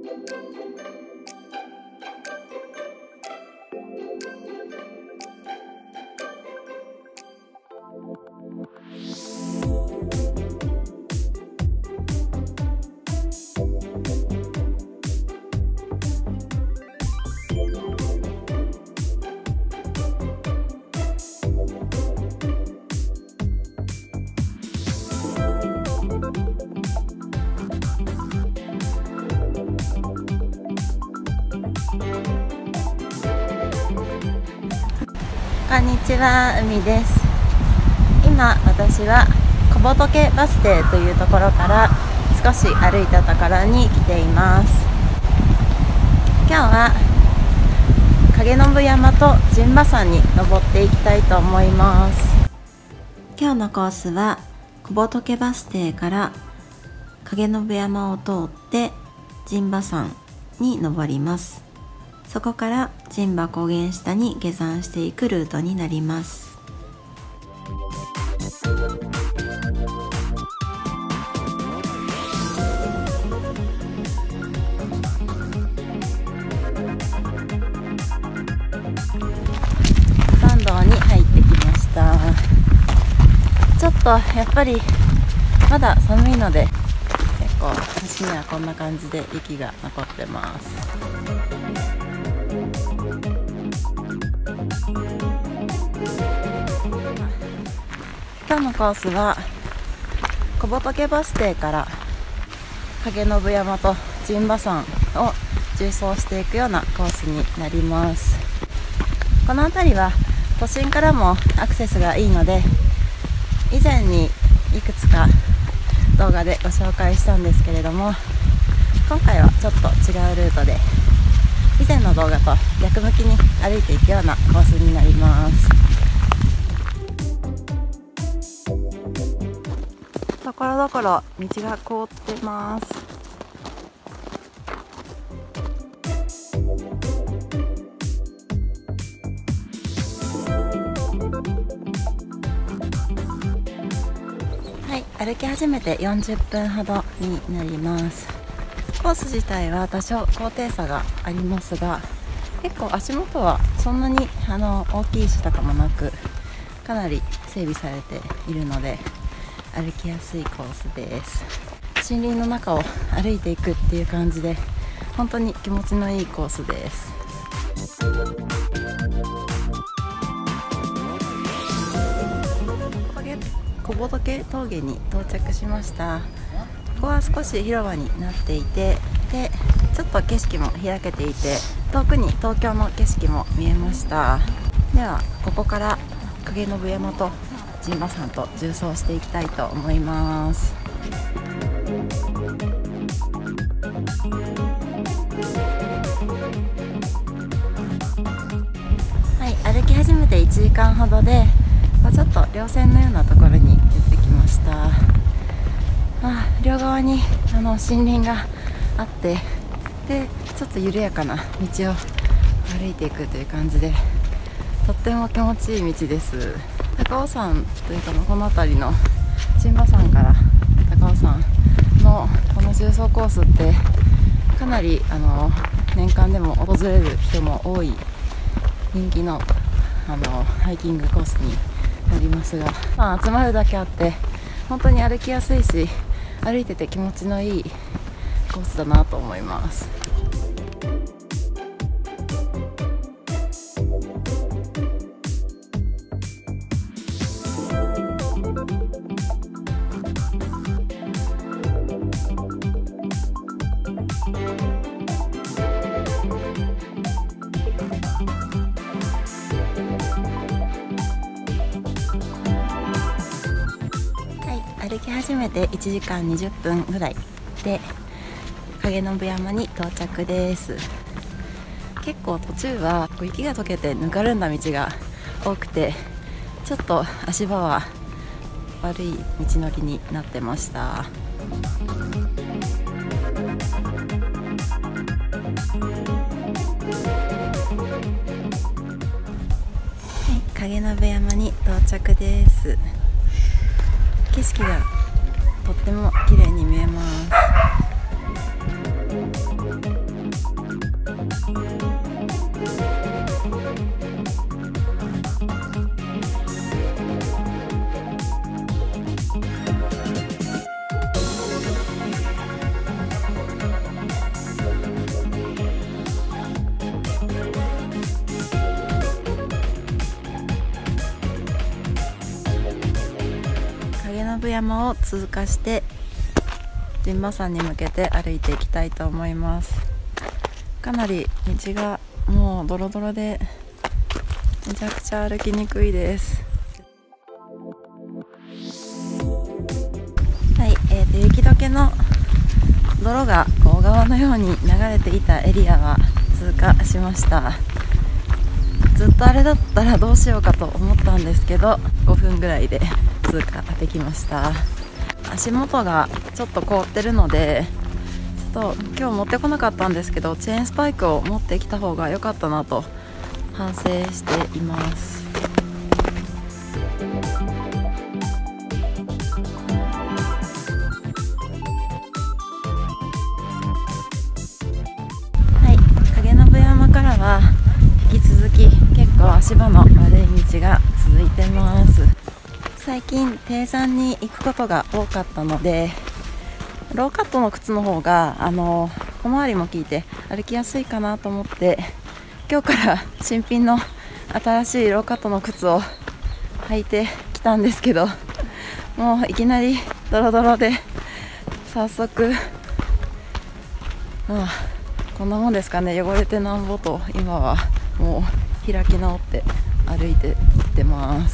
こんにちは、海です。今私は小仏バス停というところから少し歩いたところに来ています。今日は影信山と陣馬山に登っていきたいと思います。今日のコースは小仏バス停から影信山を通って陣馬山に登ります。そこから陣馬高原下に下山していくルートになります。山道に入ってきました。ちょっとやっぱりまだ寒いので結構橋にはこんな感じで雪が残ってます。今日のコースは小仏バス停から影信山と陣馬山を縦走していくようなコースになります。この辺りは都心からもアクセスがいいので、以前にいくつか動画でご紹介したんですけれども、今回はちょっと違うルートで以前の動画と逆向きに歩いていくようなコースになります。ところどころ道が凍ってます。はい、歩き始めて40分ほどになります。コース自体は多少高低差がありますが、結構足元はそんなに大きい石とかもなく、かなり整備されているので歩きやすいコースです。森林の中を歩いていくっていう感じで本当に気持ちのいいコースです。小仏峠に到着しました。ここは少し広場になっていて、でちょっと景色も開けていて、遠くに東京の景色も見えました。ではここから影信山と陣馬山と縦走していきたいと思います。はい、歩き始めて1時間ほどでちょっと稜線のようなところに出てきました。両側に森林があって、でちょっと緩やかな道を歩いていくという感じで、とっても気持ちいい道です。高尾山というか、この辺りの陣馬山から高尾山のこの縦走コースってかなり年間でも訪れる人も多い人気のハイキングコースになりますが、集まるだけあって本当に歩きやすいし、歩いてて気持ちのいいコースだなと思います。歩き始めて1時間20分ぐらいで影信山に到着です。結構途中は雪が溶けてぬかるんだ道が多くて、ちょっと足場は悪い道のりになってました。はい、影信山に到着です。景色がとっても綺麗に見えます。 山を通過して陣馬山に向けて歩いていきたいと思います。かなり道がもうドロドロでめちゃくちゃ歩きにくいです。はい、雪解けの泥が小川のように流れていたエリアは通過しました。ずっとあれだったらどうしようかと思ったんですけど、5分ぐらいで通過できました。足元がちょっと凍ってるので、ちょっと今日持ってこなかったんですけど、チェーンスパイクを持ってきた方が良かったなと反省しています。はい、影延山からは引き続き結構足場の悪い道が続いてます。最近低山に行くことが多かったので、ローカットの靴の方が小回りも効いて歩きやすいかなと思って、今日から新品の新しいローカットの靴を履いてきたんですけど、もういきなりドロドロで早速、こんなもんですかね。汚れてなんぼと今はもう開き直って歩いていってます。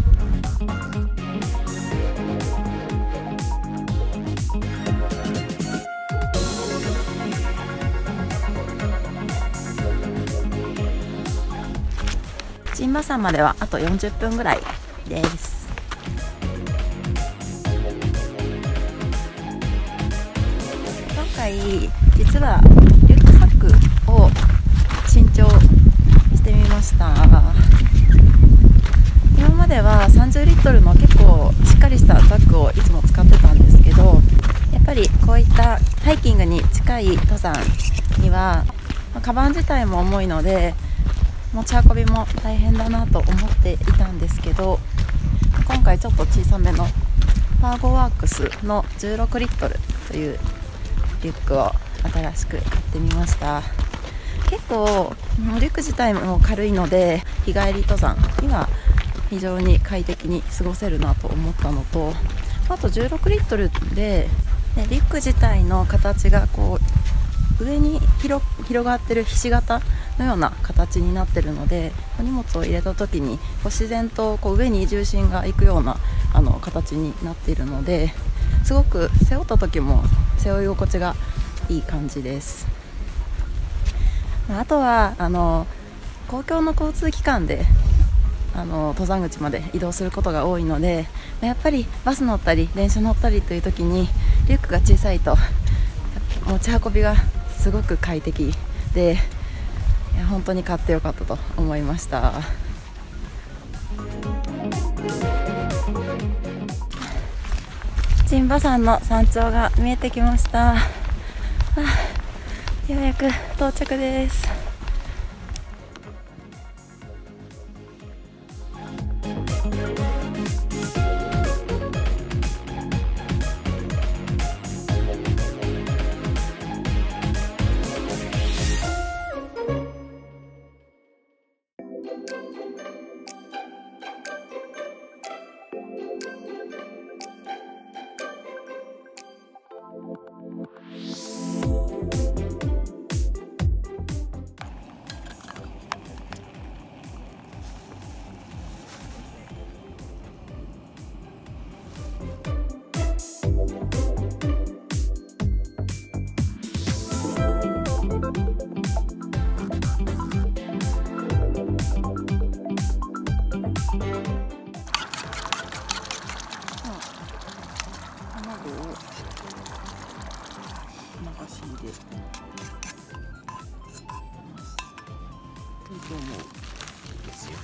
陣馬山まではあと40分ぐらいです。今回実はリュックサックを新調してみました。今までは30リットルの結構しっかりしたザックをいつも使ってたんですけど、やっぱりこういったハイキングに近い登山には、カバン自体も重いので持ち運びも大変だなと思っていたんですけど、今回ちょっと小さめのパーゴワークスの16リットルというリュックを新しく買ってみました。結構リュック自体も軽いので日帰り登山には非常に快適に過ごせるなと思ったのと、あと16リットルで、リュック自体の形がこう上に広がってるひし形のような形になってるので、荷物を入れた時に自然と上に重心がいくような形になっているので、すごく背負った時も背負い心地がいい感じです。あとは公共の交通機関で登山口まで移動することが多いので、やっぱりバス乗ったり電車乗ったりという時にリュックが小さいと持ち運びがすごく快適で、本当に買ってよかったと思いました。陣馬山の山頂が見えてきました。ようやく到着です。と思うんですよ。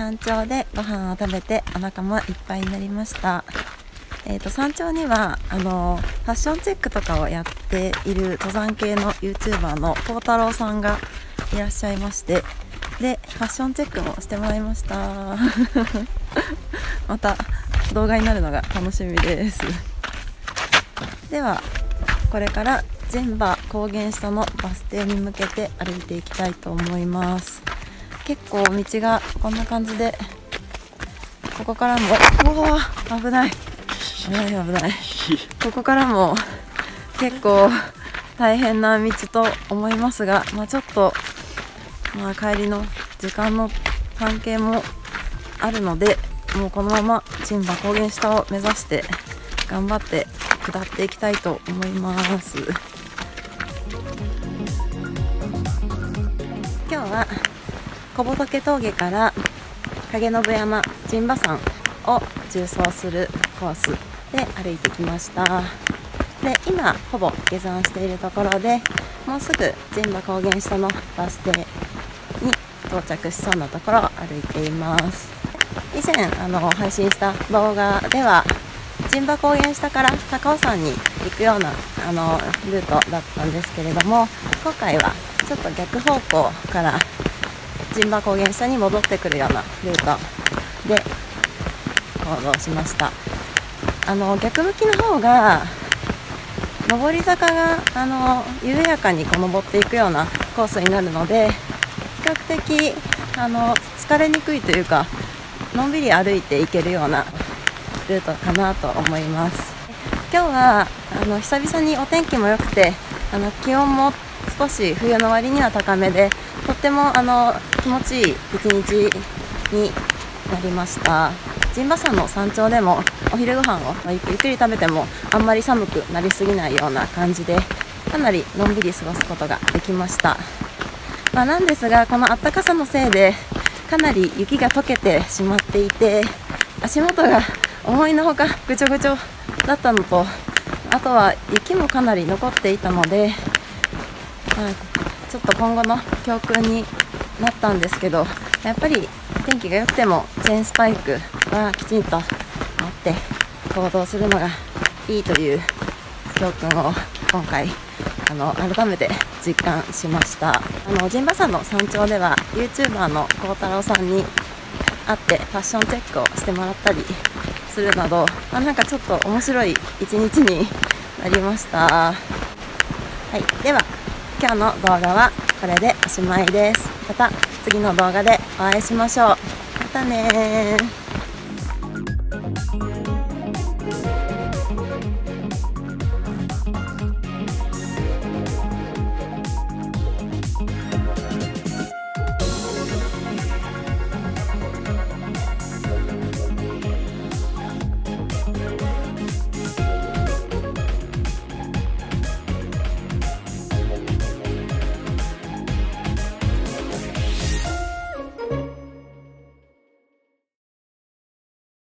山頂でご飯を食べてお腹もいっぱいになりました。山頂にはファッションチェックとかをやっている登山系の YouTuber の幸太郎さんがいらっしゃいまして、でファッションチェックもしてもらいましたまた動画になるのが楽しみです。ではこれから陣馬高原下のバス停に向けて歩いていきたいと思います。結構道がこんな感じで、ここからも危ないここからも結構大変な道と思いますが、ちょっと帰りの時間の関係もあるので、もうこのまま陣馬高原下を目指して頑張って下っていきたいと思います。今日は小仏峠から影信山陣馬山を縦走するコースで歩いてきました。で今ほぼ下山しているところで、もうすぐ陣馬高原下のバス停に到着しそうなところを歩いています。以前配信した動画では陣馬高原下から高尾山に行くようなルートだったんですけれども、今回はちょっと逆方向から陣馬高原下に戻ってくるようなルートで行動しました。逆向きの方が上り坂が緩やかに登っていくようなコースになるので、比較的疲れにくいというか、のんびり歩いていけるようなルートかなと思います。今日は久々にお天気も良くて、気温も少し冬の割には高めで、とっても気持ちいい一日になりました。陣馬山の山頂でもお昼ご飯をゆっくり食べてもあんまり寒くなりすぎないような感じで、かなりのんびり過ごすことができました。なんですが、この暖かさのせいでかなり雪が溶けてしまっていて、足元が思いのほかぐちょぐちょだったのと、あとは雪もかなり残っていたので、ちょっと今後の教訓になったんですけど、やっぱり天気が良くてもチェーンスパイクはきちんと持って行動するのがいいという教訓を今回改めて実感しました。陣馬山の山頂では YouTuber の幸太郎さんに会ってファッションチェックをしてもらったりするなど、なんかちょっと面白い一日になりました。はい、では今日の動画はこれでおしまいです。また次の動画でお会いしましょう。またねー。